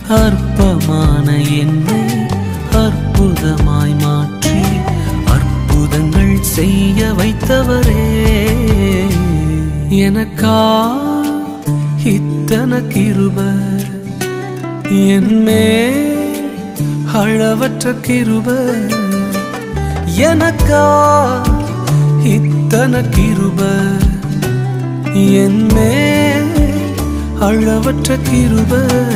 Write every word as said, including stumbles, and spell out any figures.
அற்பமான என்னை அற்புதமாய் மாற்றி அற்புதங்கள் செய்ய வைத்தவரே. எனக்கா இத்தன கிருபை, என்மே அளவற்ற கிருபை. எனக்கா இத்தன கிருபை, என்மே அளவற்ற கிருபை.